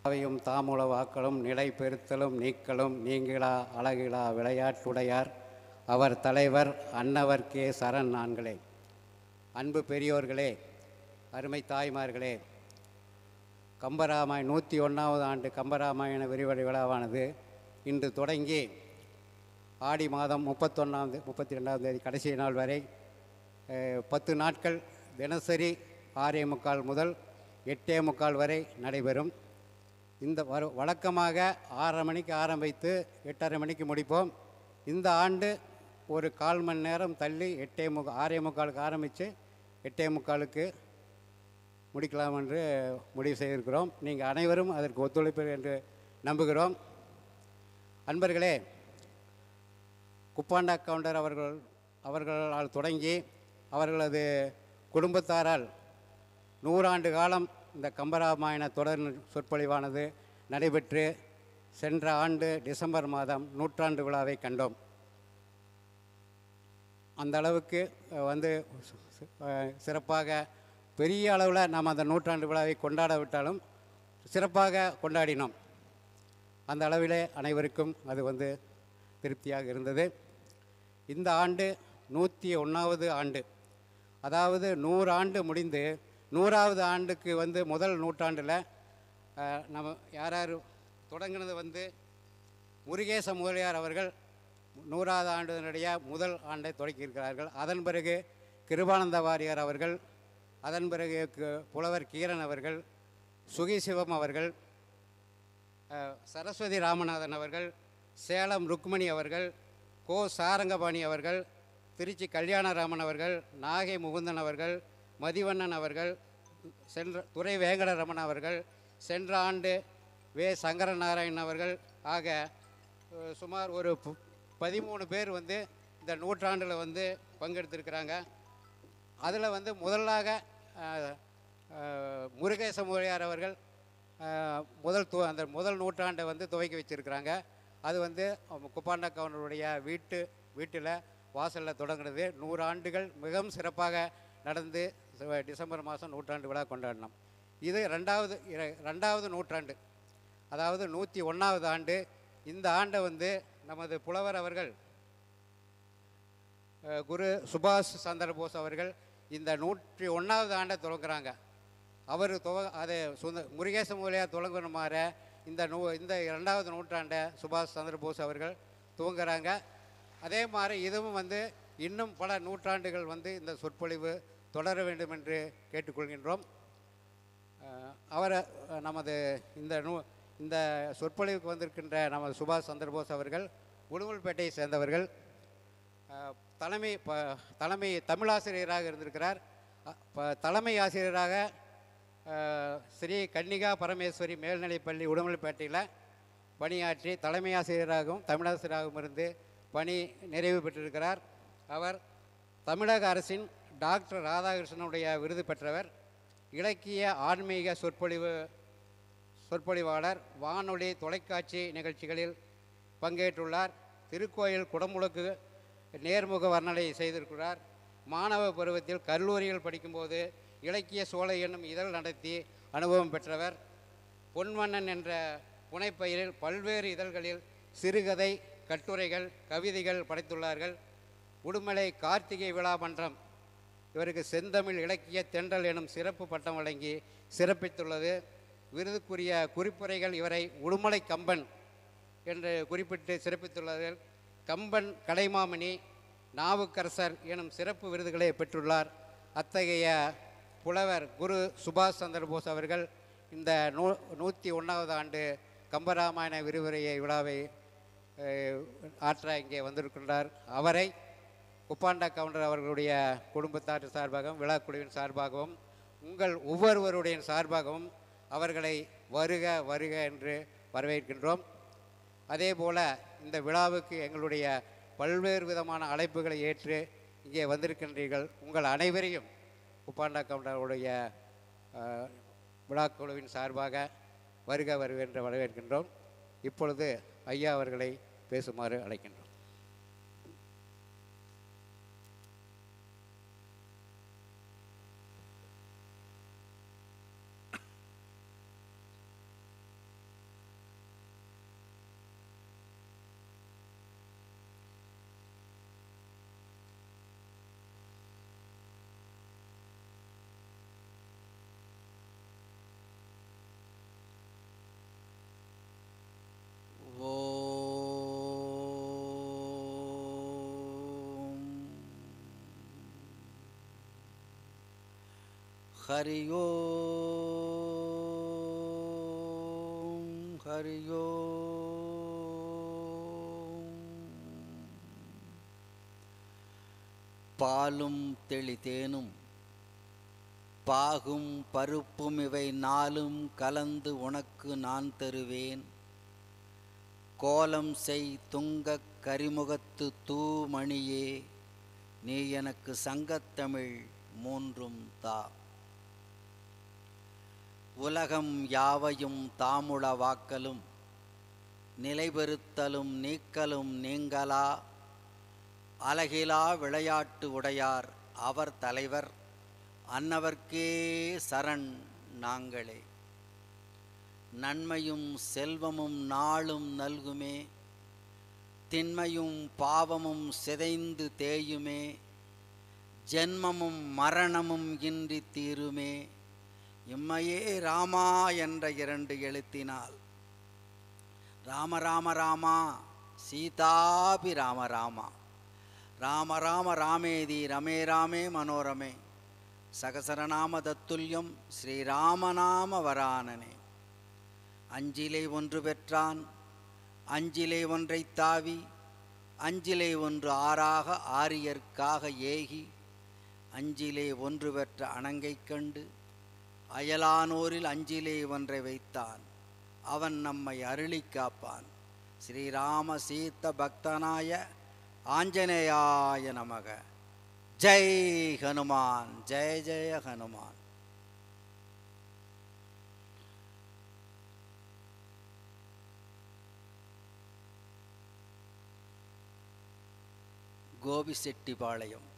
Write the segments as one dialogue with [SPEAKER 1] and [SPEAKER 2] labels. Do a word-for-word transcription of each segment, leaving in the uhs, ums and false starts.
[SPEAKER 1] அவையும் தாமுல வாக்களும் நிலை பெருத்தலும் நீக்கலும் நீங்கிலா அழகிலா விளையாட்டுடையார் அவர் தலைவர் அன்னவர்க்கே சரண் நான்களே. அன்பு பெரியோர்களே, அருமை தாய்மார்களே, கம்பராமாயண நூற்றி ஒன்றாவது ஆண்டு கம்பராமாயண விரிவடை விழாவானது இன்று தொடங்கி ஆடி மாதம் முப்பத்தொன்னாம் முப்பத்தி ரெண்டாம் தேதி கடைசி நாள் வரை பத்து நாட்கள் தினசரி ஆறே முக்கால் முதல் எட்டே முக்கால் வரை நடைபெறும். இந்த வரு வழக்கமாக ஆறரை மணிக்கு ஆரம்பித்து எட்டரை மணிக்கு முடிப்போம். இந்த ஆண்டு ஒரு கால் மணி நேரம் தள்ளி எட்டே முக்கா ஆறே முக்காலுக்கு ஆரம்பித்து எட்டே முக்காலுக்கு முடிக்கலாம் என்று முடிவு செய்திருக்கிறோம். நீங்கள் அனைவரும் அதற்கு ஒத்துழைப்பு என்று நம்புகிறோம். அன்பர்களே, குப்பாண்டா கவுண்டர் அவர்கள் அவர்களால் தொடங்கி அவர்களது குடும்பத்தாரால் நூறாண்டு காலம் இந்த கம்பராமாயண தொடர் சொற்பொழிவானது நடைபெற்று சென்ற ஆண்டு டிசம்பர் மாதம் நூற்றாண்டு விழாவை கண்டோம். அந்த அளவுக்கு வந்து சிறப்பாக பெரிய அளவில் நாம் அந்த நூற்றாண்டு விழாவை கொண்டாடாவிட்டாலும் சிறப்பாக கொண்டாடினோம். அந்த அளவிலே அனைவருக்கும் அது வந்து திருப்தியாக இருந்தது. இந்த ஆண்டு நூற்றி ஒன்றாவது ஆண்டு, அதாவது நூறு ஆண்டு முடிந்து நூறாவது ஆண்டுக்கு வந்து முதல் நூற்றாண்டில் நம்ம யார் யார் தொடங்கினது வந்து முருகேச முதலியார் அவர்கள் நூறாவது ஆண்டினுடைய முதல் ஆண்டை தொடக்கியிருக்கிறார்கள். அதன் பிறகு கிருபானந்த வாரியார் அவர்கள், அதன் பிறகு புலவர் கீரன் அவர்கள், சுகிசிவம் அவர்கள், சரஸ்வதி ராமநாதன் அவர்கள், சேலம் ருக்மணி அவர்கள், கோ சாரங்கபாணி அவர்கள், திருச்சி கல்யாணராமன் அவர்கள், நாகை முகுந்தன் அவர்கள், மதிவண்ணன் அவர்கள், சென்ற துரை வேங்கடரமன் அவர்கள், சென்ற ஆண்டு வே சங்கரநாராயணன் அவர்கள் ஆக சுமார் ஒரு பதிமூணு பேர் வந்து இந்த நூற்றாண்டில் வந்து பங்கெடுத்திருக்கிறாங்க. அதில் வந்து முதலாக முருகேச முதலியார் அவர்கள் முதல் து அந்த முதல் நூற்றாண்டை வந்து துவக்கி வச்சுருக்கிறாங்க. அது வந்து குப்பாண்டா கவுண்டருடைய வீட்டு வீட்டில் வாசலில் தொடங்கினது. நூறு ஆண்டுகள் மிகவும் சிறப்பாக நடந்து டிசம்பர் மாதம் நூற்றாண்டு விழா கொண்டாடினோம். இது ரெண்டாவது ரெண்டாவது நூற்றாண்டு, அதாவது நூற்றி ஒன்றாவது ஆண்டு. இந்த ஆண்டை வந்து நமது புலவர் அவர்கள் குரு சுபாஷ் சந்திரபோஸ் அவர்கள் இந்த நூற்றி ஒன்றாவது ஆண்டை தொடங்குறாங்க. அவர் துவ அதை சுந்த முருகேச முதலியார் தொடங்கணுமாற இந்த நூ இந்த ரெண்டாவது நூற்றாண்டை சுபாஷ் சந்திரபோஸ் அவர்கள் துவங்குறாங்க. அதே மாதிரி இதுவும் வந்து இன்னும் பல நூற்றாண்டுகள் வந்து இந்த சொற்பொழிவு தொடர வேண்டும் என்று கேட்டுக்கொள்கின்றோம். அவரை நமது இந்த நூ இந்த சொற்பொழிவுக்கு வந்திருக்கின்ற நமது சுபாஷ் சந்திரபோஸ் அவர்கள் உடுமல்பேட்டையை சேர்ந்தவர்கள். தலைமை ப தலைமை தமிழாசிரியராக இருந்திருக்கிறார். தலைமை ஆசிரியராக ஸ்ரீ கன்னிகா பரமேஸ்வரி மேல்நிலைப்பள்ளி உடுமல்பேட்டையில் பணியாற்றி தலைமை ஆசிரியராகவும் தமிழாசிரியராகவும் இருந்து பணி நிறைவு பெற்றிருக்கிறார். அவர் தமிழக அரசின் டாக்டர் ராதாகிருஷ்ணனுடைய விருது பெற்றவர். இலக்கிய ஆன்மீக சொற்பொழிவு சொற்பொழிவாளர், வானொலி தொலைக்காட்சி நிகழ்ச்சிகளில் பங்கேற்றுள்ளார். திருக்கோயில் குடமுழுக்கு நேர்முக வர்ணனை செய்திருக்கிறார். மாணவ பருவத்தில் கல்லூரியில் படிக்கும்போது இலக்கிய சோலை என்னும் இதழ் நடத்தி அனுபவம் பெற்றவர். பொன்வண்ணன் என்ற புனைப்பெயரில் பல்வேறு இதழ்களில் சிறுகதை, கட்டுரைகள், கவிதைகள் படைத்துள்ளார்கள். உடுமலை கார்த்திகை விழா மன்றம் இவருக்கு செந்தமிழ் இலக்கிய தென்றல் எனும் சிறப்பு பட்டம் வழங்கி சிறப்பித்துள்ளது. விருதுக்குரிய குறிப்புரைகள் இவரை உடுமலை கம்பன் என்று குறிப்பிட்டு சிறப்பித்துள்ளார்கள். கம்பன் கலைமாமணி, நாவுக்கரசர் எனும் சிறப்பு விருதுகளை பெற்றுள்ளார். அத்தகைய புலவர் குரு சுபாஷ் சந்திரபோஸ் அவர்கள் இந்த நூ நூற்றி ஒன்றாவது ஆண்டு கம்பராமாயண விரிவுரையை விழாவை ஆற்ற இங்கே வந்திருக்கின்றார். அவரை குப்பாண்டா கவுண்டர் அவர்களுடைய குடும்பத்தார் சார்பாகவும் விழாக்குழுவின் சார்பாகவும் உங்கள் ஒவ்வொருவருடைய சார்பாகவும் அவர்களை வருக வருக என்று வரவேற்கின்றோம். அதே போல் இந்த விழாவுக்கு எங்களுடைய பல்வேறு விதமான அழைப்புகளை ஏற்று இங்கே வந்திருக்கின்றீர்கள். உங்கள் அனைவரையும் குப்பாண்டா கவுண்டருடைய விழாக்குழுவின் சார்பாக வருக வருக என்று வரவேற்கின்றோம். இப்பொழுது ஐயா அவர்களை பேசுமாறு அழைக்கின்றோம்.
[SPEAKER 2] ஹரி ஓம் ஹரி ஓம். பாலும் தெளிதேனும் பாகும் பருப்பும் இவை நாளும் கலந்து உனக்கு நான் தருவேன். கோலம் செய் துங்கக் கரிமுகத்து தூமணியே, நீ எனக்கு சங்கத்தமிழ் மூன்றும் தா. உலகம் யாவையும் தாமுள வாக்கலும் நிலைபெறுத்தலும் நீக்கலும் நீங்களா அலகிலா விளையாட்டு உடையார் அவர் தலைவர் அன்னவர்க்கே சரண் நாங்களே. நன்மையும் செல்வமும் நாளும் நல்குமே, திண்மையும் பாவமும் சிதைந்து தேயுமே, ஜென்மமும் மரணமும் இன்றி தீருமே. இம்மையே ராமா என்ற இரண்டு எழுத்தினால் ராம ராம ராமா சீதாபி ராம ராமா ராம ராம ராமேதி ரமே ராமே மனோரமே சகசரநாம தத்துல்யம் ஸ்ரீராமநாம வரானனே. அஞ்சிலே ஒன்று பெற்றான் அஞ்சிலே ஒன்றை தாவி அஞ்சிலே ஒன்று ஆறாக ஆரியர்க்காக ஏகி அஞ்சிலே ஒன்று பெற்ற அணங்கை கண்டு அயலானோரில் அஞ்சிலே ஒன்றை வைத்தான் அவன் நம்மை அருளி காப்பான். ஸ்ரீராம சீத பக்தனாய ஆஞ்சநேயாய நமக. ஜெய் ஹனுமான், ஜெய ஜெய ஹனுமான். கோபிசெட்டிபாளையம்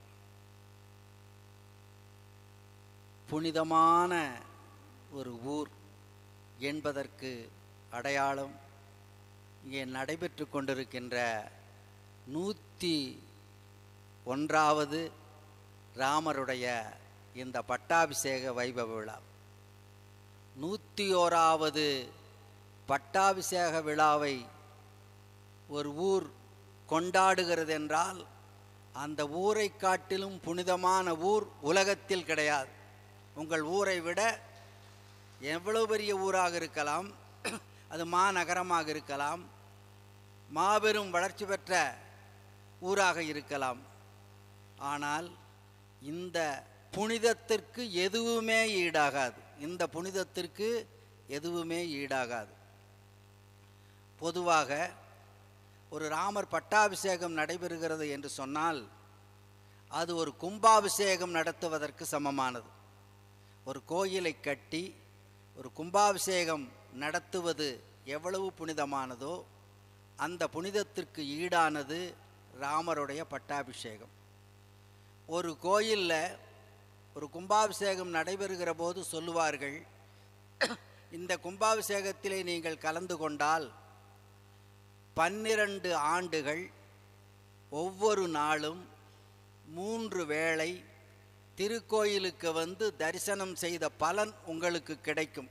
[SPEAKER 2] புனிதமான ஒரு ஊர் என்பதற்கு அடையாளம் இங்கே நடைபெற்று கொண்டிருக்கின்ற நூற்றி ஒன்றாவது ராமருடைய இந்த பட்டாபிஷேக வைபவ விழா. நூற்றி ஓராவது பட்டாபிஷேக விழாவை ஒரு ஊர் கொண்டாடுகிறது என்றால் அந்த ஊரை காட்டிலும் புனிதமான ஊர் உலகத்தில் கிடையாது. உங்கள் ஊரை விட எவ்வளவு பெரிய ஊராக இருக்கலாம், அது மாநகரமாக இருக்கலாம், மாபெரும் வளர்ச்சி பெற்ற ஊராக இருக்கலாம், ஆனால் இந்த புனிதத்திற்கு எதுவுமே ஈடாகாது. இந்த புனிதத்திற்கு எதுவுமே ஈடாகாது. பொதுவாக ஒரு ராமர் பட்டாபிஷேகம் நடைபெறுகிறது என்று சொன்னால் அது ஒரு கும்பாபிஷேகம் நடத்துவதற்கு சமமானது. ஒரு கோயிலை கட்டி ஒரு கும்பாபிஷேகம் நடத்துவது எவ்வளவு புனிதமானதோ அந்த புனிதத்திற்கு ஈடானது ராமருடைய பட்டாபிஷேகம். ஒரு கோயிலில் ஒரு கும்பாபிஷேகம் நடைபெறுகிற போது சொல்லுவார்கள், இந்த கும்பாபிஷேகத்திலே நீங்கள் கலந்து கொண்டால் பன்னிரண்டு ஆண்டுகள் ஒவ்வொரு நாளும் மூன்று வேளை திருக்கோயிலுக்கு வந்து தரிசனம் செய்த பலன் உங்களுக்கு கிடைக்கும்.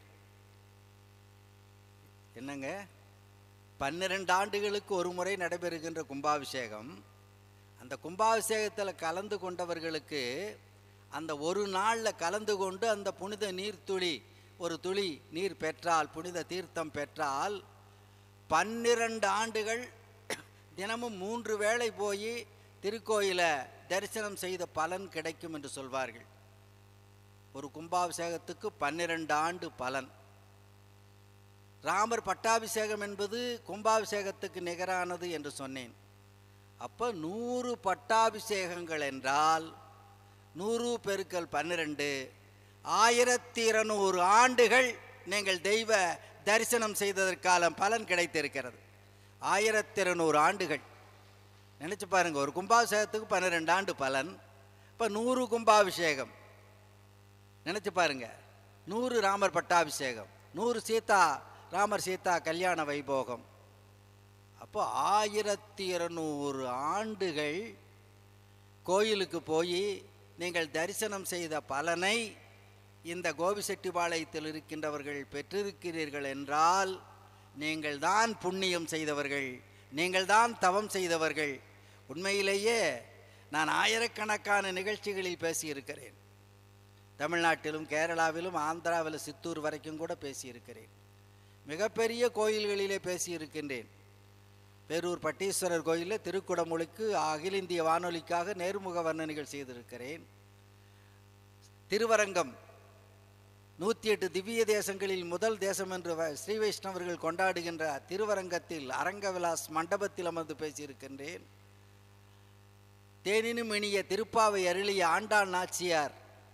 [SPEAKER 2] என்னங்க, பன்னிரண்டு ஆண்டுகளுக்கு ஒரு முறை நடைபெறுகின்ற கும்பாபிஷேகம், அந்த கும்பாபிஷேகத்தில் கலந்து கொண்டவர்களுக்கு அந்த ஒரு நாளில் கலந்து கொண்டு அந்த புனித நீர்த்துளி ஒரு துளி நீர் பெற்றால், புனித தீர்த்தம் பெற்றால், பன்னிரண்டு ஆண்டுகள் தினமும் மூன்று வேளை போய் திருக்கோயிலை தரிசனம் செய்த பலன் கிடைக்கும் என்று சொல்வார்கள். ஒரு கும்பாபிஷேகத்துக்கு பன்னிரண்டு ஆண்டு பலன். ராமர் பட்டாபிஷேகம் என்பது கும்பாபிஷேகத்துக்கு நிகரானது என்று சொன்னேன். அப்போ நூறு பட்டாபிஷேகங்கள் என்றால் நூறு பெருக்கல் பன்னிரெண்டு, ஆயிரத்தி இருநூறு ஆண்டுகள் நீங்கள் தெய்வ தரிசனம் செய்ததற்கான பலன் கிடைத்திருக்கிறது. ஆயிரத்தி இருநூறு ஆண்டுகள் நினச்சி பாருங்கள். ஒரு கும்பாபிஷேகத்துக்கு பன்னிரெண்டு ஆண்டு பலன். இப்போ நூறு கும்பாபிஷேகம் நினச்சி பாருங்கள். நூறு ராமர் பட்டாபிஷேகம், நூறு சீதா ராமர் சீதா கல்யாண வைபோகம். அப்போ ஆயிரத்தி இருநூறு ஆண்டுகள் கோயிலுக்கு போய் நீங்கள் தரிசனம் செய்த பலனை இந்த கோபிசெட்டிபாளையத்தில் இருக்கின்றவர்கள் பெற்றிருக்கிறீர்கள் என்றால் நீங்கள் தான் புண்ணியம் செய்தவர்கள், நீங்கள் தான் தவம் செய்தவர்கள். உண்மையிலேயே நான் ஆயிரக்கணக்கான நிகழ்ச்சிகளில் பேசியிருக்கிறேன். தமிழ்நாட்டிலும் கேரளாவிலும் ஆந்திராவில் சித்தூர் வரைக்கும் கூட பேசியிருக்கிறேன். மிகப்பெரிய கோயில்களிலே பேசியிருக்கின்றேன். பேரூர் பட்டீஸ்வரர் கோயிலில் திருக்குடமுழுக்கு அகில இந்திய வானொலிக்காக நேர்முக வர்ணனைகள் செய்திருக்கிறேன். திருவரங்கம் நூற்றி எட்டு திவ்ய தேசங்களில் முதல் தேசம் என்று ஸ்ரீ வைஷ்ணவர்கள் கொண்டாடுகின்ற திருவரங்கத்தில் அரங்க விலாஸ் மண்டபத்தில் அமர்ந்து பேசியிருக்கின்றேன். தேனினும் இனிய திருப்பாவை அருளிய ஆண்டாள் நாச்சியார்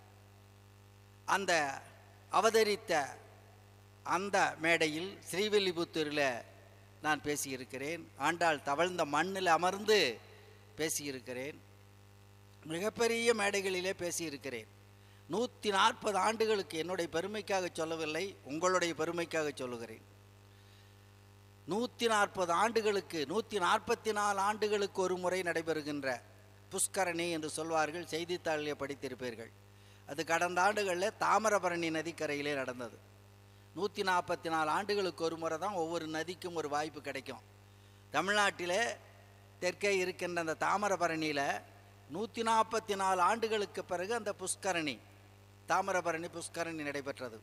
[SPEAKER 2] அந்த அவதரித்த அந்த மேடையில் ஸ்ரீவில்லிபுத்தூரில் நான் பேசியிருக்கிறேன். ஆண்டாள் தவழ்ந்த மண்ணில் அமர்ந்து பேசியிருக்கிறேன். மிகப்பெரிய மேடைகளிலே பேசியிருக்கிறேன். நூற்றி நாற்பது ஆண்டுகளுக்கு என்னுடைய பெருமைக்காக சொல்லவில்லை, உங்களுடைய பெருமைக்காக சொல்லுகிறேன். நூற்றி நாற்பது ஆண்டுகளுக்கு நூற்றி நாற்பத்தி நாலு ஆண்டுகளுக்கு ஒரு முறை நடைபெறுகின்ற புஷ்கரணி என்று சொல்வார்கள். செய்தித்தாளிலே படித்திருப்பீர்கள். அது கடந்த ஆண்டுகளில் தாமிரபரணி நதிக்கரையிலே நடந்தது. நூற்றி நாற்பத்தி நாலு ஆண்டுகளுக்கு ஒரு முறை தான் ஒவ்வொரு நதிக்கும் ஒரு வாய்ப்பு கிடைக்கும். தமிழ்நாட்டிலே தெற்கே இருக்கின்ற அந்த தாமிரபரணியில் நூற்றி நாற்பத்தி நாலு ஆண்டுகளுக்கு பிறகு அந்த புஷ்கரணி தாமிரபரணி புஷ்கரணி நடைபெற்றது.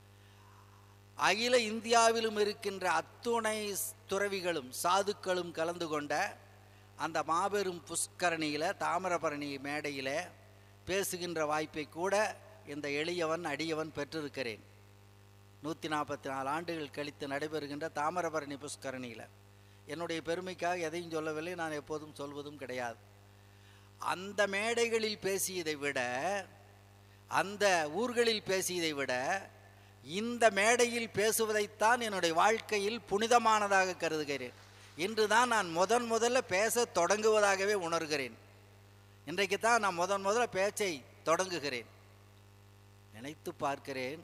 [SPEAKER 2] அகில இந்தியாவிலும் இருக்கின்ற அத்துணை துறவிகளும் சாதுக்களும் கலந்து கொண்ட அந்த மாபெரும் புஷ்கரணியில் தாமிரபரணி மேடையில் பேசுகின்ற வாய்ப்பை கூட இந்த எளியவன் அடியவன் பெற்றிருக்கிறேன். நூற்றி நாற்பத்தி நாலு ஆண்டுகள் கழித்து நடைபெறுகின்ற தாமிரபரணி புஷ்கரணியில் என்னுடைய பெருமைக்காக எதையும் சொல்லவில்லை, நான் எப்போதும் சொல்வதும் கிடையாது. அந்த மேடைகளில் பேசியதை விட, அந்த ஊர்களில் பேசியதை விட இந்த மேடையில் பேசுவதைத்தான் என்னுடைய வாழ்க்கையில் புனிதமானதாக கருதுகிறேன். இன்று தான் நான் முதன் முதல்ல பேச தொடங்குவதாகவே உணர்கிறேன். இன்றைக்கு தான் நான் முதன் முதல்ல பேச்சை தொடங்குகிறேன். நினைத்து பார்க்கிறேன்,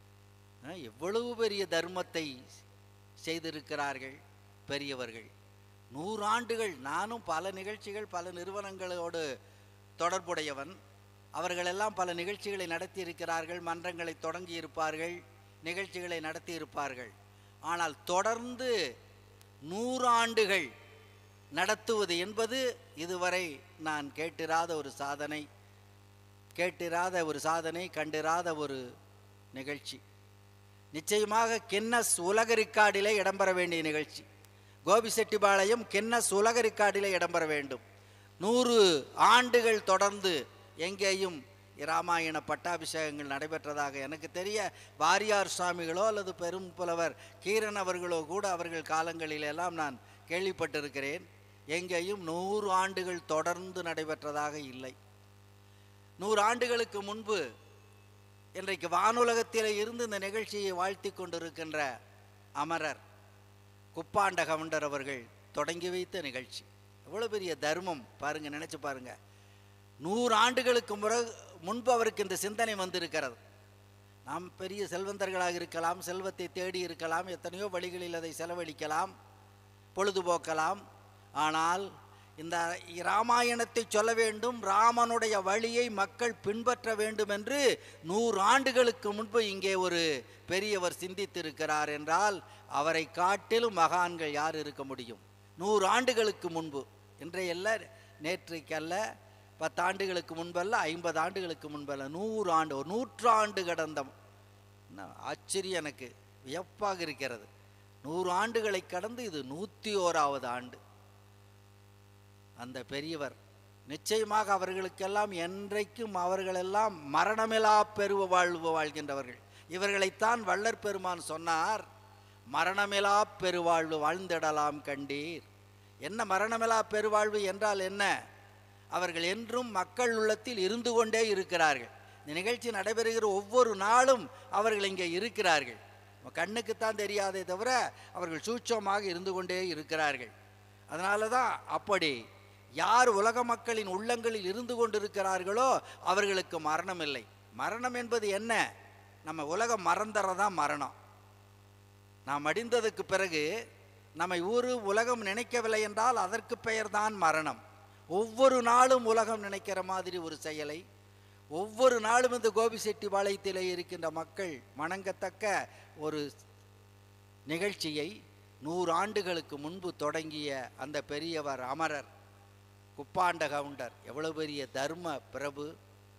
[SPEAKER 2] எவ்வளவு பெரிய தர்மத்தை செய்திருக்கிறார்கள் பெரியவர்கள். நூறாண்டுகள் நானும் பல நிகழ்ச்சிகள் பல நிறுவனங்களோடு தொடர்புடையவன். அவர்களெல்லாம் பல நிகழ்ச்சிகளை நடத்தி இருக்கிறார்கள், மன்றங்களை தொடங்கி இருப்பார்கள், நிகழ்ச்சிகளை நடத்தி இருப்பார்கள். ஆனால் தொடர்ந்து நூறாண்டுகள் நடத்துவது என்பது இதுவரை நான் கேட்டிராத ஒரு சாதனை, கேட்டிராத ஒரு சாதனை, கண்டிராத ஒரு நிகழ்ச்சி. நிச்சயமாக கின்னஸ் உலக ரிக்கார்டிலே இடம்பெற வேண்டிய நிகழ்ச்சி. கோபிசெட்டிபாளையம் கின்னஸ் உலக ரிக்கார்டிலே இடம்பெற வேண்டும். நூறு ஆண்டுகள் தொடர்ந்து எங்கேயும் இராமாயண பட்டாபிஷேகங்கள் நடைபெற்றதாக எனக்கு தெரிய வாரியார் சுவாமிகளோ அல்லது பெரும் புலவர் கீரன் அவர்களோ கூட அவர்கள் காலங்களிலெல்லாம் நான் கேள்விப்பட்டிருக்கிறேன். எங்கேயும் நூறு ஆண்டுகள் தொடர்ந்து நடைபெற்றதாக இல்லை. நூறு ஆண்டுகளுக்கு முன்பு இன்றைக்கு வானுலகத்திலே இருந்து இந்த நிகழ்ச்சியை வாழ்த்தி கொண்டிருக்கின்ற அமரர் குப்பாண்ட கவுண்டர் அவர்கள் தொடங்கி வைத்த நிகழ்ச்சி. எவ்வளோ பெரிய தர்மம் பாருங்க, நினைச்சு பாருங்க. நூறு ஆண்டுகளுக்கு முறை முன்பு அவருக்கு இந்த சிந்தனை வந்திருக்கிறது. நாம் பெரிய செல்வந்தர்களாக இருக்கலாம், செல்வத்தை தேடி இருக்கலாம், எத்தனையோ வழிகளில் அதை செலவழிக்கலாம், பொழுதுபோக்கலாம். ஆனால் இந்த இராமாயணத்தை சொல்ல வேண்டும், ராமனுடைய வழியை மக்கள் பின்பற்ற வேண்டும் என்று நூறு ஆண்டுகளுக்கு முன்பு இங்கே ஒரு பெரியவர் சிந்தித்திருக்கிறார் என்றால் அவரை காட்டிலும் மகான்கள் யார் இருக்க முடியும்? நூறு ஆண்டுகளுக்கு முன்பு, இன்றையல்ல, நேற்றைக்கல்ல, பத்தாண்டுகளுக்கு முன்பல்ல, ஐம்பது ஆண்டுகளுக்கு முன்பல்ல, நூறு ஆண்டு, ஒரு நூற்றாண்டு கடந்த ஆச்சரியம், எனக்கு வியப்பாக இருக்கிறது. நூறு ஆண்டுகளை கடந்து இது நூற்றி ஓராவது ஆண்டு. அந்த பெரியவர் நிச்சயமாக அவர்களுக்கெல்லாம் என்றைக்கும் அவர்களெல்லாம் மரணமிலா பெருவ வாழ்வு வாழ்கின்றவர்கள். இவர்களைத்தான் வள்ளற் பெருமான் சொன்னார், மரணமிலா பெருவாழ்வு வாழ்ந்திடலாம் கண்டீர். என்ன மரணமிலா பெருவாழ்வு என்றால் என்ன? அவர்கள் என்றும் மக்கள் உள்ளத்தில் இருந்து கொண்டே இருக்கிறார்கள். இந்த நிகழ்ச்சி நடைபெறுகிற ஒவ்வொரு நாளும் அவர்கள் இங்கே இருக்கிறார்கள். கண்ணுக்குத்தான் தெரியாதே தவிர அவர்கள் சூட்சமாக இருந்து கொண்டே இருக்கிறார்கள். அதனால தான் அப்படி யார் உலக மக்களின் உள்ளங்களில் இருந்து கொண்டிருக்கிறார்களோ அவர்களுக்கு மரணம் இல்லை. மரணம் என்பது என்ன? நம்ம உலகம் மறந்துறதான் மரணம். நாம் அடிந்ததுக்கு பிறகு நம்மை ஊரு உலகம் நினைக்கவில்லை என்றால் அதற்கு பெயர்தான் மரணம். ஒவ்வொரு நாளும் உலகம் நினைக்கிற மாதிரி ஒரு செயலை, ஒவ்வொரு நாளும் இந்த கோபிசெட்டிபாளையத்திலே இருக்கின்ற மக்கள் வணங்கத்தக்க ஒரு நிகழ்ச்சியை நூறு ஆண்டுகளுக்கு முன்பு தொடங்கிய அந்த பெரியவர் அமரர் குப்பாண்ட கவுண்டர் எவ்வளவு பெரிய தர்ம பிரபு.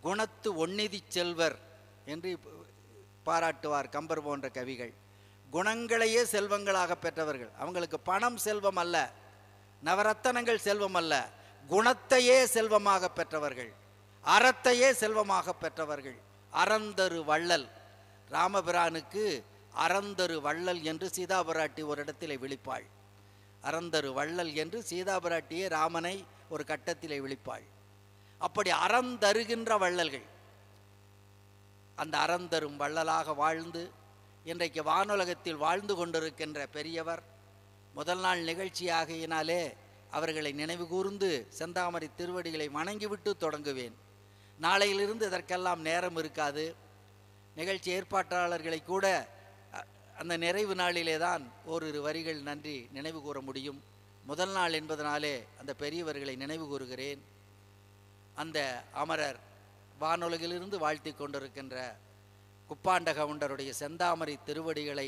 [SPEAKER 2] குணத்து ஒன்னிதி செல்வர் என்று பாராட்டுவார் கம்பர் போன்ற கவிகள். குணங்களையே செல்வங்களாக பெற்றவர்கள். அவங்களுக்கு பணம் செல்வம் அல்ல, நவரத்தனங்கள் செல்வம் அல்ல, குணத்தையே செல்வமாக பெற்றவர்கள், அறத்தையே செல்வமாக பெற்றவர்கள். அறந்தரு வள்ளல், ராமபிரானுக்கு அறந்தரு வள்ளல் என்று சீதாபிராட்டி ஒரு இடத்திலே விழிப்பாள். அறந்தரு வள்ளல் என்று சீதாபிராட்டியே ராமனை ஒரு கட்டத்திலே விழிப்பாள். அப்படி அறந்தருகின்ற வள்ளல்கள், அந்த அறந்தரும் வள்ளலாக வாழ்ந்து இன்றைக்கு வானுலகத்தில் வாழ்ந்து கொண்டிருக்கின்ற பெரியவர். முதல் நாள் நிகழ்ச்சியாகையினாலே அவர்களை நினைவு கூர்ந்து செந்தாமரை திருவடிகளை வணங்கிவிட்டு தொடங்குவேன். நாளையிலிருந்து இதற்கெல்லாம் நேரம் இருக்காது. நிகழ்ச்சி ஏற்பாட்டாளர்களை கூட அந்த நிறைவு நாளிலே தான் ஓரிரு வரிகள் நன்றி நினைவு கூற முடியும். முதல் நாள் என்பதனாலே அந்த பெரியவர்களை நினைவு கூறுகிறேன். அந்த அமரர் வானுலகிலிருந்து வாழ்த்தி கொண்டிருக்கின்ற குப்பாண்ட கவுண்டருடைய செந்தாமரை திருவடிகளை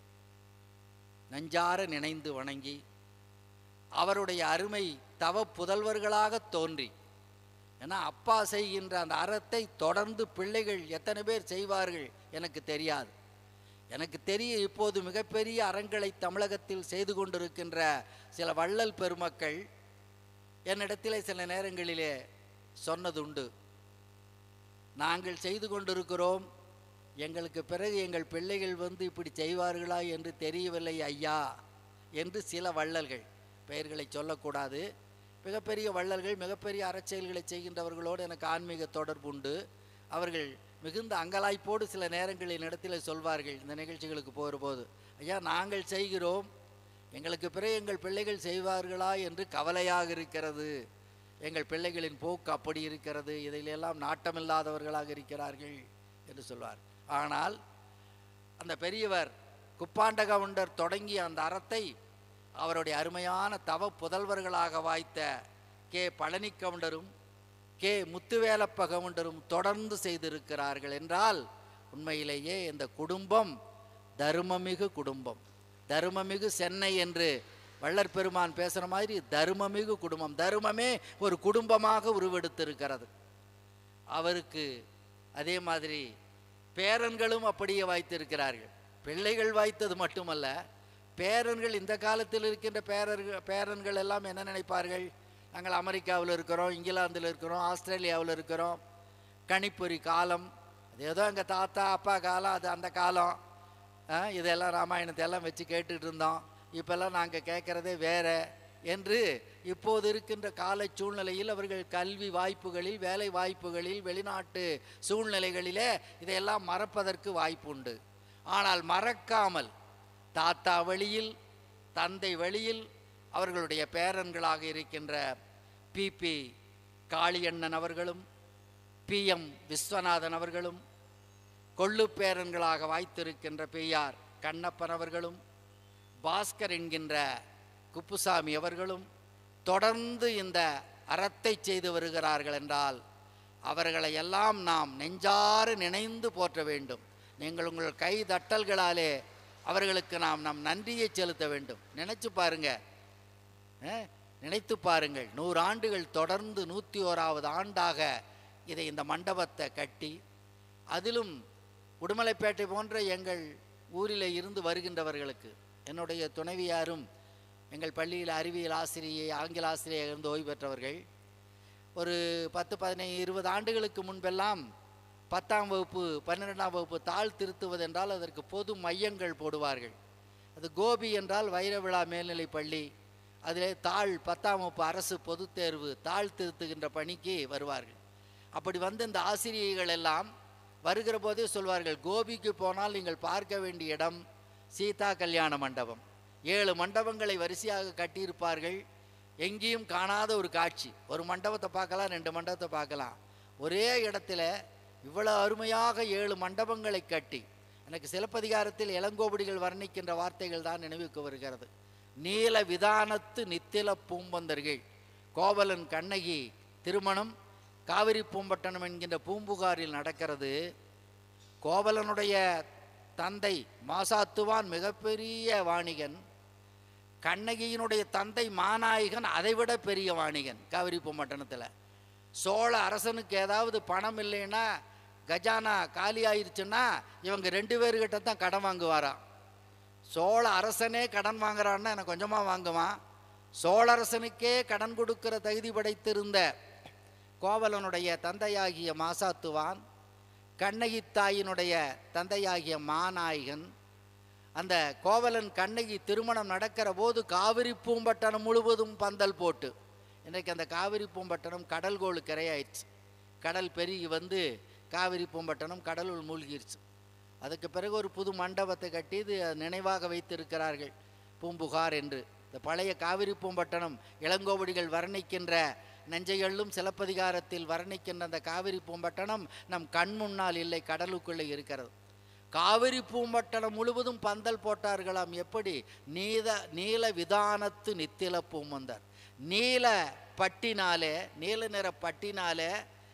[SPEAKER 2] நஞ்சார நினைந்து வணங்கி, அவருடைய அருமை தவ புதல்வர்களாக தோன்றி, ஏன்னா அப்பா செய்கின்ற அந்த அறத்தை தொடர்ந்து பிள்ளைகள் எத்தனை பேர் செய்வார்கள் எனக்கு தெரியாது. எனக்கு தெரிய இப்போது மிகப்பெரிய அறங்களை தமிழகத்தில் செய்து கொண்டிருக்கின்ற சில வள்ளல் பெருமக்கள் என்னிடத்திலே சில நேரங்களிலே சொன்னதுண்டு. நாங்கள் செய்து கொண்டிருக்கிறோம், எங்களுக்கு பிறகு எங்கள் பிள்ளைகள் வந்து இப்படி செய்வார்களா என்று தெரியவில்லை ஐயா என்று சில வள்ளல்கள், பெயர்களை சொல்லக்கூடாது, மிகப்பெரிய வள்ளல்கள், மிகப்பெரிய அறச்செயல்களை செய்கின்றவர்களோடு எனக்கு ஆன்மீக தொடர்பு உண்டு. அவர்கள் மிகுந்த அங்கலாய்ப்போடு சில நேரங்களில் இடத்தில் சொல்வார்கள், இந்த நிகழ்ச்சிகளுக்கு போகிற போது, ஐயா நாங்கள் செய்கிறோம், எங்களுக்கு பிறகு எங்கள் பிள்ளைகள் செய்வார்களா என்று கவலையாக இருக்கிறது, எங்கள் பிள்ளைகளின் போக்கு அப்படி இருக்கிறது, இதிலெல்லாம் நாட்டமில்லாதவர்களாக இருக்கிறார்கள் என்று சொல்வார். ஆனால் அந்த பெரியவர் குப்பாண்ட கவுண்டர் தொடங்கிய அந்த அறத்தை அவருடைய அருமையான தவ புதல்வர்களாக வாய்த்த கே பழனி கவுண்டரும் கே முத்துவேலப்ப கவுண்டரும் தொடர்ந்து செய்திருக்கிறார்கள் என்றால் உண்மையிலேயே இந்த குடும்பம் தர்மமிகு குடும்பம். தர்மமிகு சென்னை என்று வள்ளற் பெருமான் பேசுகிற மாதிரி தர்மமிகு குடும்பம். தர்மமே ஒரு குடும்பமாக உருவெடுத்திருக்கிறது. அவருக்கு அதே மாதிரி பேரன்களும் அப்படியே வாய்த்திருக்கிறார்கள். பிள்ளைகள் வாய்த்தது மட்டுமல்ல, பேரன்கள் இந்த காலத்தில் இருக்கின்ற பேரர்கள் பேரன்கள் எல்லாம் என்ன நினைப்பார்கள், நாங்கள் அமெரிக்காவில் இருக்கிறோம், இங்கிலாந்தில் இருக்கிறோம், ஆஸ்திரேலியாவில் இருக்கிறோம், கணிப்பொறி காலம், அது ஏதோ எங்கள் தாத்தா அப்பா காலம், அது அந்த காலம், இதெல்லாம் ராமாயணத்தை எல்லாம் வச்சு கேட்டுட்டு இருந்தோம், இப்போல்லாம் நாங்கள் கேட்குறதே வேற என்று இப்போது இருக்கின்ற கால சூழ்நிலையில் அவர்கள் கல்வி வாய்ப்புகளில், வேலை வாய்ப்புகளில், வெளிநாட்டு சூழ்நிலைகளிலே இதையெல்லாம் மறப்பதற்கு வாய்ப்பு உண்டு. ஆனால் மறக்காமல் தாத்தா வழியில், தந்தை வழியில் அவர்களுடைய பேரன்களாக இருக்கின்ற பிபி காளியண்ணன் அவர்களும் பி எம் விஸ்வநாதன் அவர்களும், கொள்ளு பேரன்களாக வாய்த்திருக்கின்ற பெரியார் கண்ணப்பன் அவர்களும், பாஸ்கர் என்கின்ற குப்புசாமி அவர்களும் தொடர்ந்து இந்த அறத்தை செய்து வருகிறார்கள் என்றால் அவர்களை எல்லாம் நாம் நெஞ்சாறு நினைந்து போற்ற வேண்டும். நீங்கள் உங்கள் கை தட்டல்களாலே அவர்களுக்கு நாம் நம் நன்றியை செலுத்த வேண்டும். நினைச்சு பாருங்க, நினைத்து பாருங்கள், நூறு ஆண்டுகள் தொடர்ந்து நூற்றி ஓராவது ஆண்டாக இதை இந்த மண்டபத்தை கட்டி, அதிலும் உடுமலைப்பேட்டை போன்ற எங்கள் ஊரில் இருந்து வருகின்றவர்களுக்கு, என்னுடைய துணைவியாரும் எங்கள் பள்ளியில் அறிவியல் ஆசிரியை, ஆங்கில ஆசிரியர் இருந்து ஓய்வு பெற்றவர்கள், ஒரு பத்து பதினைந்து இருபது ஆண்டுகளுக்கு முன்பெல்லாம் பத்தாம் வகுப்பு பன்னிரெண்டாம் வகுப்பு தாழ் திருத்துவது என்றால் அதற்கு பொது மையங்கள் போடுவார்கள். அது கோபி என்றால் வைர விழா மேல்நிலை பள்ளி, அதிலே தாழ் பத்தாம் வகுப்பு அரசு பொது தேர்வு தாழ் திருத்துகின்ற பணிக்கு வருவார்கள். அப்படி வந்து இந்த ஆசிரியர்கள் எல்லாம் வருகிற போதே சொல்வார்கள், கோபிக்கு போனால் நீங்கள் பார்க்க வேண்டிய இடம் சீதா கல்யாண மண்டபம். ஏழு மண்டபங்களை வரிசையாக கட்டியிருப்பார்கள். எங்கேயும் காணாத ஒரு காட்சி. ஒரு மண்டபத்தை பார்க்கலாம், ரெண்டு மண்டபத்தை பார்க்கலாம். ஒரே இடத்துல இவ்வளோ அருமையாக ஏழு மண்டபங்களை கட்டி, எனக்கு சிலப்பதிகாரத்தில் இளங்கோவடிகள் வர்ணிக்கின்ற வார்த்தைகள் தான் நினைவுக்கு வருகிறது. நீல விதானத்து நித்தில பூம்பந்தர்கள், கோவலன் கண்ணகி திருமணம் காவிரி பூம்பட்டணம் என்கின்ற பூம்புகாரில் நடக்கிறது. கோவலனுடைய தந்தை மாசாத்துவான் மிகப்பெரிய வாணிகன், கண்ணகியினுடைய தந்தை மாநாயகன் அதைவிட பெரிய வாணிகன் காவிரி பூம்பட்டணத்தில். சோழ அரசனுக்கு ஏதாவது பணம் இல்லைன்னா, கஜானா காலி ஆயிடுச்சுன்னா இவங்க ரெண்டு பேர்கிட்ட தான் கடன் வாங்குவாராம். சோழ அரசனே கடன் வாங்குறான்னா எனக்கு கொஞ்சமாக வாங்குவான். சோழரசனுக்கே கடன் கொடுக்கிற தகுதி படைத்திருந்த கோவலனுடைய தந்தையாகிய மாசாத்துவான், கண்ணகி தாயினுடைய தந்தையாகிய மாநாயகன், அந்த கோவலன் கண்ணகி திருமணம் நடக்கிற போது காவிரி பூம்பட்டணம் முழுவதும் பந்தல் போட்டு, இன்றைக்கு அந்த காவிரி பூம்பட்டணம் கடல்கோள் கரையாயிடுச்சு. கடல் பெருகி வந்து காவிரி பூம்பட்டணம் கடலுள் மூழ்கிடுச்சு. அதுக்கு பிறகு ஒரு புது மண்டபத்தை கட்டி இது நினைவாக வைத்திருக்கிறார்கள், பூம்புகார் என்று. இந்த பழைய காவிரி பூம்பட்டணம் இளங்கோவடிகள் வர்ணிக்கின்ற, நஞ்சையள்ளும் சிலப்பதிகாரத்தில் வர்ணிக்கின்ற அந்த காவிரி பூம்பட்டணம் நம் கண் முன்னால் இல்லை, கடலுக்குள்ளே இருக்கிறது. காவிரி பூம்பட்டணம் முழுவதும் பந்தல் போட்டார்களாம். எப்படி? நீத நீல விதானத்து நித்தில பூமந்தர், நீல பட்டினாலே, நீல நிற பட்டினாலே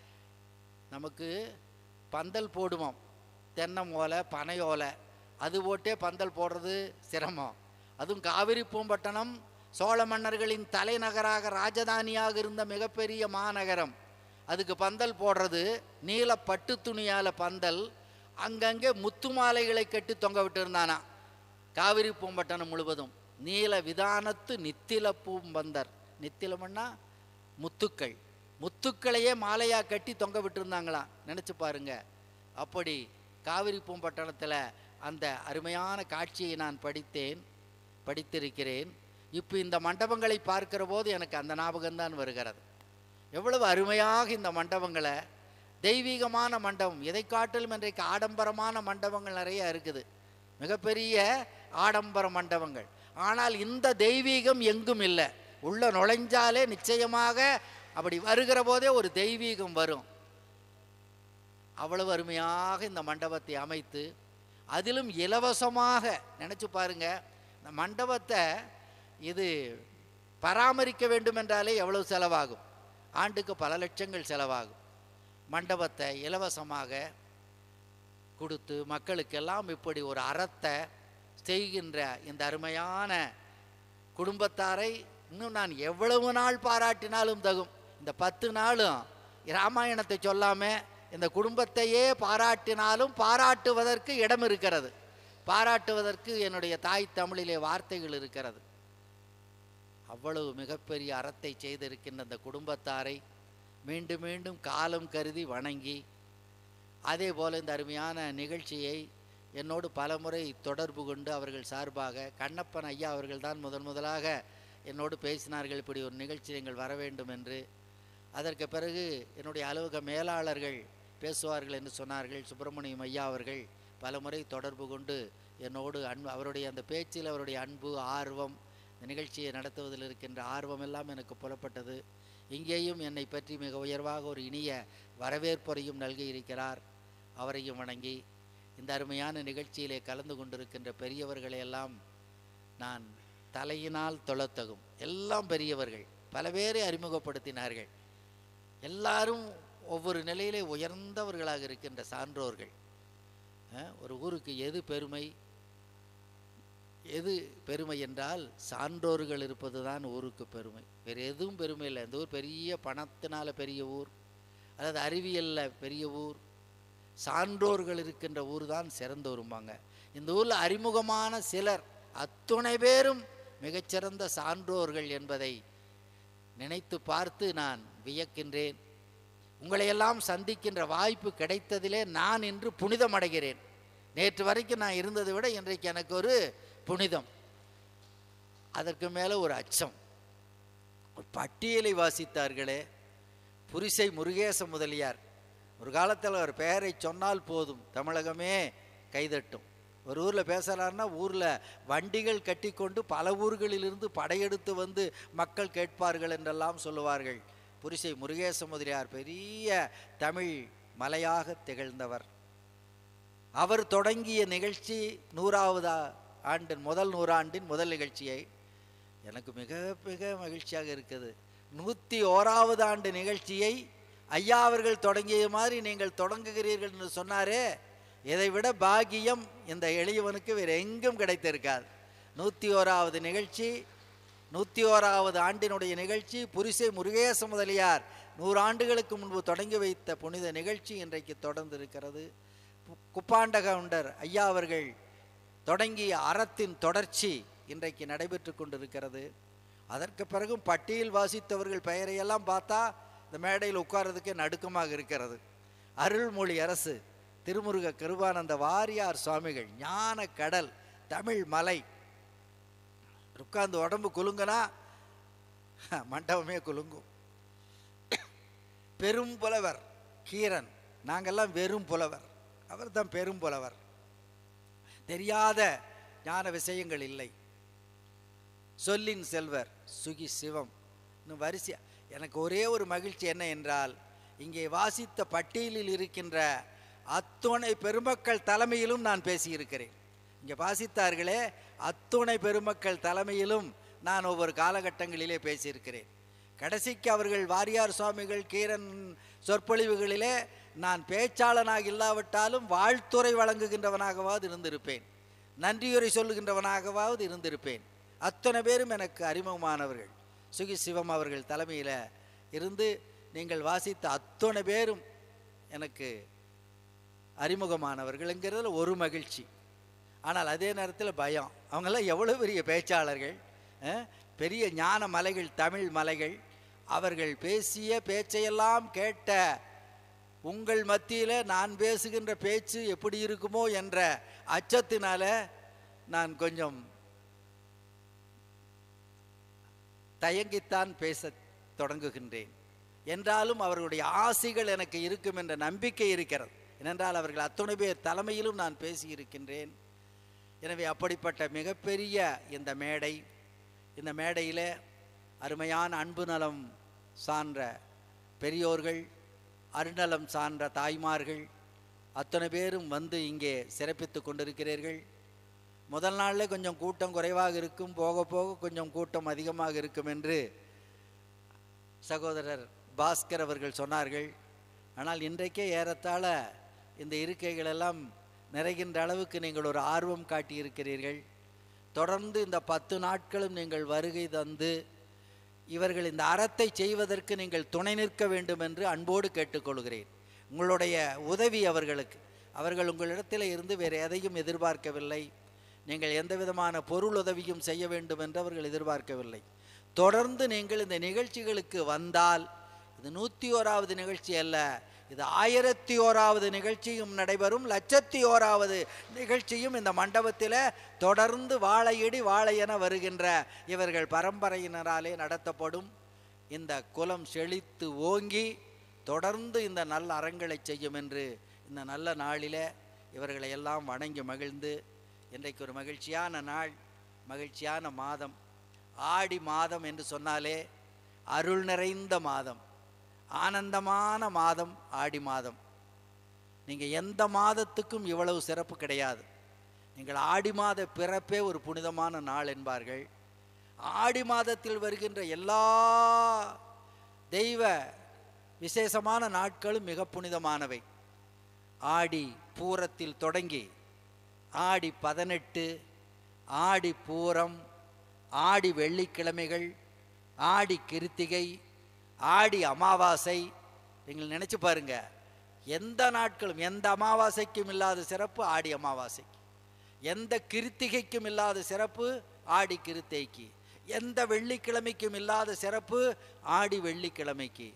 [SPEAKER 2] நமக்கு பந்தல் போடுவோம். தென்னை ஓலை, பனை ஓலை, அது போட்டே பந்தல் போடுறது சிரமம். அதுவும் காவிரி பூம்பட்டணம் சோழ மன்னர்களின் தலைநகராக ராஜதானியாக இருந்த மிகப்பெரிய மாநகரம். அதுக்கு பந்தல் போடுறது நீல பட்டு துணியால் பந்தல். அங்கங்கே முத்து மாலைகளை கட்டி தொங்க விட்டுருந்தானா காவிரி பூம்பட்டணம் முழுவதும். நீல விதானத்து நித்தில பூம்பந்தர், நித்திலம்னா முத்துக்கள், முத்துக்களையே மாலையாக கட்டி தொங்க விட்டுருந்தாங்களாம். நினச்சி பாருங்க. அப்படி காவிரி பூம்பட்டணத்தில் அந்த அருமையான காட்சியை நான் படித்தேன், படித்திருக்கிறேன். இப்போ இந்த மண்டபங்களை பார்க்கிற போது எனக்கு அந்த ஞாபகம்தான் வருகிறது. எவ்வளவு அருமையாக இந்த மண்டபங்களை, தெய்வீகமான மண்டபம். எதை காட்டிலும் இன்றைக்கு ஆடம்பரமான மண்டபங்கள் நிறைய இருக்குது, மிகப்பெரிய ஆடம்பர மண்டபங்கள். ஆனால் இந்த தெய்வீகம் எங்கும் இல்லை. உள்ள நுழைஞ்சாலே நிச்சயமாக அப்படி வருகிற போதே ஒரு தெய்வீகம் வரும். அவ்வளவு அருமையாக இந்த மண்டபத்தை அமைத்து, அதிலும் இலவசமாக, நினச்சி பாருங்க, இந்த மண்டபத்தை இது பராமரிக்க வேண்டும் என்றாலே எவ்வளவு செலவாகும்? ஆண்டுக்கு பல லட்சங்கள் செலவாகும். மண்டபத்தை இலவசமாக கொடுத்து மக்களுக்கெல்லாம் இப்படி ஒரு அறத்தை செய்கின்ற இந்த அருமையான குடும்பத்தாரை இன்னும் நான் எவ்வளவு நாள் பாராட்டினாலும் தகும். இந்த பத்து நாளும் ராமாயணத்தை சொல்லாமல் இந்த குடும்பத்தையே பாராட்டினாலும் பாராட்டுவதற்கு இடம் இருக்கிறது, பாராட்டுவதற்கு என்னுடைய தாய் தமிழிலே வார்த்தைகள் இருக்கிறது. அவ்வளவு மிகப்பெரிய அறத்தை செய்திருக்கின்ற அந்த குடும்பத்தாரை மீண்டும் மீண்டும் காலம் கருதி வணங்கி, அதே போல் இந்த அருமையான நிகழ்ச்சியை என்னோடு பலமுறை தொடர்பு கொண்டு அவர்கள் சார்பாக கண்ணப்பன் ஐயா அவர்கள் தான் முதன் முதலாக என்னோடு பேசினார்கள், இப்படி ஒரு நிகழ்ச்சி நீங்கள் வர வேண்டும் என்று. அதற்கு பிறகு என்னுடைய அலுவலக மேலாளர்கள் பேசுவார்கள் என்று சொன்னார்கள். சுப்பிரமணியம் ஐயா அவர்கள் பலமுறை தொடர்பு கொண்டு என்னோடு அன்பு, அவருடைய அந்த பேச்சில் அவருடைய அன்பு, ஆர்வம், இந்த நிகழ்ச்சியை நடத்துவதில் இருக்கின்ற ஆர்வம் எல்லாம் எனக்கு புலப்பட்டது. இங்கேயும் என்னை பற்றி மிக உயர்வாக ஒரு இனிய வரவேற்புரையும் நல்கி இருக்கிறார். அவரையும் வணங்கி இந்த அருமையான நிகழ்ச்சியிலே கலந்து கொண்டிருக்கின்ற பெரியவர்களையெல்லாம் நான் தலையினால் தொழத்தகும். எல்லாம் பெரியவர்கள், பல பேரை அறிமுகப்படுத்தினார்கள். எல்லாரும் ஒவ்வொரு நிலையிலே உயர்ந்தவர்களாக இருக்கின்ற சான்றோர்கள். ஒரு ஊருக்கு எது பெருமை, எது பெருமை என்றால் சான்றோர்கள் இருப்பது தான் ஊருக்கு பெருமை. வேறு எதுவும் பெருமை இல்லை. இந்த ஊர் பெரிய பணத்தினால பெரிய ஊர், அதாவது அறிவியலில் பெரிய ஊர், சான்றோர்கள் இருக்கின்ற ஊர் தான் சிறந்த ஊரும்பாங்க. இந்த ஊரில் அறிமுகமான சிலர் அத்துணை பேரும் மிகச்சிறந்த சான்றோர்கள் என்பதை நினைத்து பார்த்து நான் வியக்கின்றேன். உங்களையெல்லாம் சந்திக்கின்ற வாய்ப்பு கிடைத்ததிலே நான் இன்று புனிதம் அடைகிறேன். நேற்று வரைக்கும் நான் இருந்ததை விட இன்றைக்கு எனக்கு ஒரு புனிதம், அதற்கு மேலே ஒரு அச்சம். ஒரு பட்டியலை வாசித்தார்களே, புரிசை முருகேச முதலியார். ஒரு காலத்தில் ஒரு பெயரை சொன்னால் போதும் தமிழகமே கைதட்டும். ஒரு ஊரில் பேசுகிறாருன்னா ஊரில் வண்டிகள் கட்டி கொண்டு பல ஊர்களிலிருந்து படையெடுத்து வந்து மக்கள் கேட்பார்கள் என்றெல்லாம் சொல்லுவார்கள். புரிசை முருகேச முதலியார் பெரிய தமிழ் மலையாக திகழ்ந்தவர். அவர் தொடங்கிய நிகழ்ச்சி நூறாவது ஆண்டின் முதல் நூறாண்டின் முதல் நிகழ்ச்சியை எனக்கு மிக மிக மகிழ்ச்சியாக இருக்குது. நூற்றி ஓராவது ஆண்டு நிகழ்ச்சியை ஐயா அவர்கள் தொடங்கிய மாதிரி நீங்கள் தொடங்குகிறீர்கள் என்று சொன்னாரே, இதை விட பாக்கியம் இந்த எளியவனுக்கு வேறு எங்கும் கிடைத்திருக்காது. நூற்றி ஓராவது நிகழ்ச்சி, நூற்றி ஓராவது ஆண்டினுடைய நிகழ்ச்சி புரிசை முருகேச முதலியார் நூறு ஆண்டுகளுக்கு முன்பு தொடங்கி வைத்த புனித நிகழ்ச்சி இன்றைக்கு தொடர்ந்து இருக்கிறது. குப்பாண்ட கவுண்டர் ஐயா அவர்கள் தொடங்கிய அறத்தின் தொடர்ச்சி இன்றைக்கு நடைபெற்று கொண்டிருக்கிறது. அதற்கு பிறகும் பட்டியல் வாசித்தவர்கள் பெயரையெல்லாம் பார்த்தா இந்த மேடையில் உட்கார்றதுக்கே நடுக்கமாக இருக்கிறது. அருள்மொழி அரசு திருமுருக கிருபானந்த வாரியார் சுவாமிகள், ஞான கடல், தமிழ் மலை. உட்கார்ந்து உடம்பு குலுங்கனா மண்டபமே குலுங்கும். பெரும் புலவர் கீரன், நாங்கெல்லாம் வெறும் புலவர், அவர் தான் பெரும் புலவர். தெரியாத ஞான விஷயங்கள் இல்லை. சொல்லின் செல்வர் சுகி சிவம். இன்னும் வரிசையா எனக்கு ஒரே ஒரு மகிழ்ச்சி என்ன என்றால், இங்கே வாசித்த பட்டியலில் இருக்கின்ற அத்துணை பெருமக்கள் தலைமையிலும் நான் பேசியிருக்கிறேன். இங்கே வாசித்தார்களே அத்துணை பெருமக்கள் தலைமையிலும் நான் ஒவ்வொரு காலகட்டங்களிலே பேசியிருக்கிறேன். கடைசிக்கு அவர்கள் வாரியார் சுவாமிகள் கீரன் சொற்பொழிவுகளிலே நான் பேச்சாளனாக இல்லாவிட்டாலும் வாழ்த்துறை வழங்குகின்றவனாகவாவது இருந்திருப்பேன், நன்றியுரை சொல்லுகின்றவனாகவாவது இருந்திருப்பேன். அத்தனை பேரும் எனக்கு அறிமுகமானவர்கள். சுகி சிவம் அவர்கள் தலைமையில் இருந்து நீங்கள் வாசித்த அத்தனை பேரும் எனக்கு அறிமுகமானவர்கள்ங்கிறதுல ஒரு மகிழ்ச்சி. ஆனால் அதே நேரத்தில் பயம். அவங்கெல்லாம் எவ்வளோ பெரிய பேச்சாளர்கள், பெரிய ஞான மலைகள், தமிழ் மலைகள். அவர்கள் பேசிய பேச்சையெல்லாம் கேட்ட உங்கள் மத்தியில் நான் பேசுகின்ற பேச்சு எப்படி இருக்குமோ என்ற அச்சத்தினால நான் கொஞ்சம் தயங்கித்தான் பேச தொடங்குகின்றேன். என்றாலும் அவர்களுடைய ஆசைகள் எனக்கு இருக்கும் என்ற நம்பிக்கை இருக்கிறது. ஏனென்றால் அவர்கள் அத்துணை பேர் தலைமையிலும் நான் பேசியிருக்கின்றேன். எனவே அப்படிப்பட்ட மிகப்பெரிய இந்த மேடை, இந்த மேடையில் அருமையான அன்பு நலம் சான்ற பெரியோர்கள், அருநலம் சான்ற தாய்மார்கள் அத்தனை பேரும் வந்து இங்கே சிறப்பித்து கொண்டிருக்கிறீர்கள். முதல் நாளில் கொஞ்சம் கூட்டம் குறைவாக இருக்கும், போக போக கொஞ்சம் கூட்டம் அதிகமாக இருக்கும் என்று சகோதரர் பாஸ்கர் அவர்கள் சொன்னார்கள். ஆனால் இன்றைக்கே ஏறத்தாழ இந்த இருக்கைகளெல்லாம் நிறைகின்ற அளவுக்கு நீங்கள் ஒரு ஆர்வம் காட்டியிருக்கிறீர்கள். தொடர்ந்து இந்த பத்து நாட்களும் நீங்கள் வருகை தந்து இவர்கள் இந்த அறத்தை செய்வதற்கு நீங்கள் துணை நிற்க வேண்டும் என்று அன்போடு கேட்டுக்கொள்கிறேன். உங்களுடைய உதவி அவர்களுக்கு, அவர்கள் உங்களிடத்தில் இருந்து வேறு எதையும் எதிர்பார்க்கவில்லை. நீங்கள் எந்த விதமான பொருள் உதவியும் செய்ய வேண்டும் என்று அவர்கள் எதிர்பார்க்கவில்லை. தொடர்ந்து நீங்கள் இந்த நிகழ்ச்சிகளுக்கு வந்தால், இது நூற்றி ஓராவது நிகழ்ச்சி அல்ல, இது ஆயிரத்தி ஓராவது நிகழ்ச்சியும் நடைபெறும், லட்சத்தி ஓராவது நிகழ்ச்சியும் இந்த மண்டபத்தில் தொடர்ந்து வாழையடி வாழையென வருகின்ற இவர்கள் பரம்பரையினராலே நடத்தப்படும். இந்த குலம் செழித்து ஓங்கி தொடர்ந்து இந்த நல்ல அறங்களை செய்யும் என்று இந்த நல்ல நாளில் இவர்களை எல்லாம் வணங்கி மகிழ்ந்து, இன்றைக்கு ஒரு மகிழ்ச்சியான நாள், மகிழ்ச்சியான மாதம். ஆடி மாதம் என்று சொன்னாலே அருள் நிறைந்த மாதம், ஆனந்தமான மாதம் ஆடி மாதம். நீங்கள் எந்த மாதத்துக்கும் இவ்வளவு சிறப்பு கிடையாது. நீங்கள் ஆடி மாத பிறப்பே ஒரு புனிதமான நாள் என்பார்கள். ஆடி மாதத்தில் வருகின்ற எல்லா தெய்வ விசேஷமான நாட்களும் மிக புனிதமானவை. ஆடி பூரத்தில் தொடங்கி ஆடி பதினெட்டு, ஆடி பூரம், ஆடி வெள்ளிக்கிழமைகள், ஆடி கிருத்திகை, ஆடி அமாவாசை. நீங்கள் நினச்சி பாருங்க, எந்த நாட்களும் எந்த அமாவாசைக்கும் இல்லாத சிறப்பு ஆடி அமாவாசைக்கு, எந்த கிருத்திகைக்கும் இல்லாத சிறப்பு ஆடி கிருத்திகைக்கு, எந்த வெள்ளிக்கிழமைக்கும் இல்லாத சிறப்பு ஆடி வெள்ளிக்கிழமைக்கு.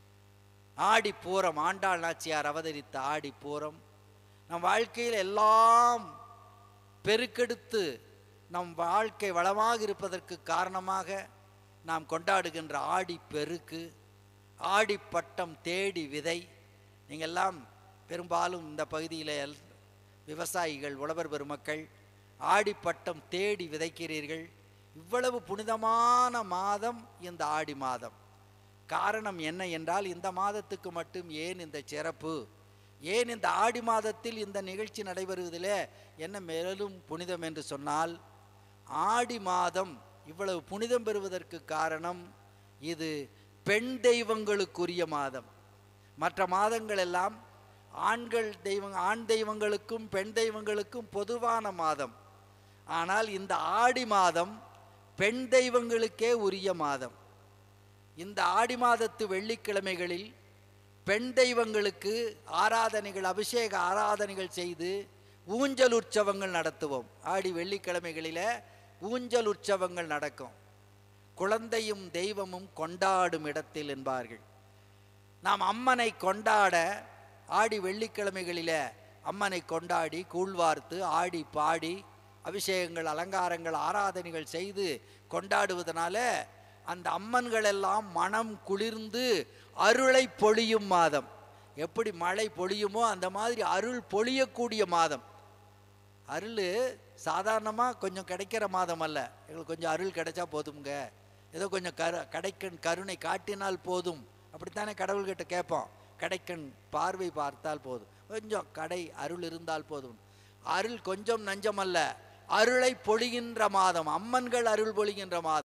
[SPEAKER 2] ஆடி பூரம், ஆண்டாள் நாச்சியார் அவதரித்த ஆடி பூரம் நம் வாழ்க்கையில் எல்லாம் பெருக்கெடுத்து நம் வாழ்க்கை வளமாக இருப்பதற்கு காரணமாக நாம் கொண்டாடுகின்ற ஆடி பெருக்கு, ஆடி பட்டம் தேடி விதை. நீங்கள்லாம் பெரும்பாலும் இந்த பகுதியில் விவசாயிகள், உழவர் பெருமக்கள் ஆடி பட்டம் தேடி விதைக்கிறீர்கள். இவ்வளவு புனிதமான மாதம் இந்த ஆடி மாதம். காரணம் என்ன என்றால், இந்த மாதத்துக்கு மட்டும் ஏன் இந்த சிறப்பு, ஏன் இந்த ஆடி மாதத்தில் இந்த நிகழ்ச்சி நடைபெறுவதிலே என்ன மேலும் புனிதம் என்று சொன்னால், ஆடி மாதம் இவ்வளவு புனிதம் பெறுவதற்கு காரணம், இது பெண் தெய்வங்களுக்குரிய மாதம். மற்ற மாதங்கள் எல்லாம் ஆண்கள் தெய்வம் ஆண் தெய்வங்களுக்கும் பெண் தெய்வங்களுக்கும் பொதுவான மாதம். ஆனால் இந்த ஆடி மாதம் பெண் தெய்வங்களுக்கே உரிய மாதம். இந்த ஆடி மாதத்து வெள்ளிக்கிழமைகளில் பெண் தெய்வங்களுக்கு ஆராதனைகள், அபிஷேக ஆராதனைகள் செய்து ஊஞ்சல் உற்சவங்கள் நடத்துவோம். ஆடி வெள்ளிக்கிழமைகளில் ஊஞ்சல் உற்சவங்கள் நடக்கும். குழந்தையும் தெய்வமும் கொண்டாடும் இடத்தில் என்பார்கள். நாம் அம்மனை கொண்டாட ஆடி வெள்ளிக்கிழமைகளில் அம்மனை கொண்டாடி கூழ்வார்த்து ஆடி பாடி அபிஷேகங்கள், அலங்காரங்கள், ஆராதனைகள் செய்து கொண்டாடுவதனால அந்த அம்மன்கள் எல்லாம் மனம் குளிர்ந்து அருளை பொழியும் மாதம். எப்படி மழை பொழியுமோ அந்த மாதிரி அருள் பொழியக்கூடிய மாதம். அருள் சாதாரணமாக கொஞ்சம் கிடைக்கிற மாதம் அல்ல. எங்களுக்கு கொஞ்சம் அருள் கிடைச்சா போதுங்க, ஏதோ கொஞ்சம் கரு கடைக்கண் கருணை காட்டினால் போதும், அப்படித்தானே கடவுள்கிட்ட கேட்போம். கடைக்கண் பார்வை பார்த்தால் போதும், கொஞ்சம் கடை அருள் இருந்தால் போதும். அருள் கொஞ்சம் நஞ்சம் அல்ல, அருளை பொழிகின்ற மாதம், அம்மன்கள் அருள் பொழிகின்ற மாதம்.